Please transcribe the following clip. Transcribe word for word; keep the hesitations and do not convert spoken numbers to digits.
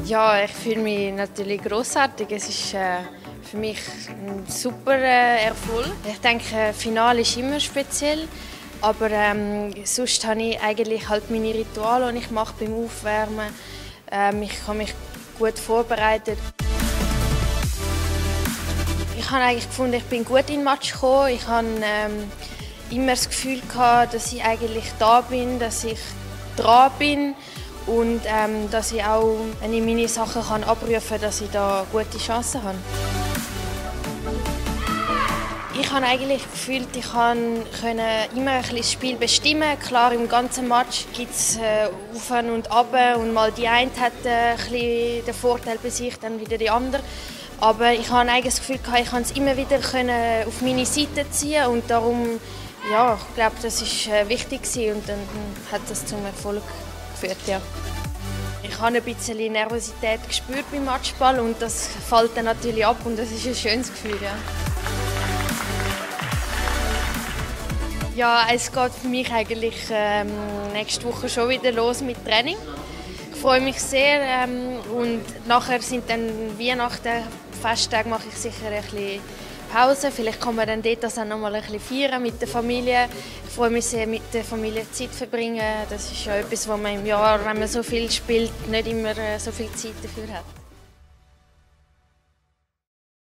Ja, ich fühle mich natürlich grossartig. Es ist äh, für mich ein super äh, Erfolg. Ich denke, das Finale ist immer speziell. Aber ähm, sonst habe ich eigentlich halt meine Rituale, die ich mache beim Aufwärmen. Ähm, ich habe mich gut vorbereitet. Ich habe eigentlich gefunden, ich bin gut in den Match gekommen. Ich habe ähm, immer das Gefühl gehabt, dass ich eigentlich da bin, dass ich dran bin und ähm, dass ich auch, wenn ich meine Sachen kann abrufen kann, dass ich da gute Chancen habe. Ich habe eigentlich gefühlt, ich konnte immer ein bisschen das Spiel bestimmen. Klar, im ganzen Match gibt es äh, Auf und Ab und mal die eine hat äh, ein bisschen den Vorteil bei sich, dann wieder die andere. Aber ich habe eigentlich das Gefühl, ich konnte es immer wieder auf meine Seite ziehen und darum, ja, ich glaube, das war äh, wichtig und dann hat das zum Erfolg geführt. Ja. Ich habe ein bisschen Nervosität gespürt beim Matchball und das fällt dann natürlich ab und das ist ein schönes Gefühl. Ja. Ja, es geht für mich eigentlich ähm, nächste Woche schon wieder los mit Training. Ich freue mich sehr ähm, und nachher sind dann Weihnachten, Festtage, mache ich sicher ein bisschen Pause. Vielleicht kann man dann dort das auch noch mal ein bisschen feiern mit der Familie. Ich freue mich sehr, mit der Familie Zeit zu verbringen. Das ist ja etwas, was man im Jahr, wenn man so viel spielt, nicht immer so viel Zeit dafür hat.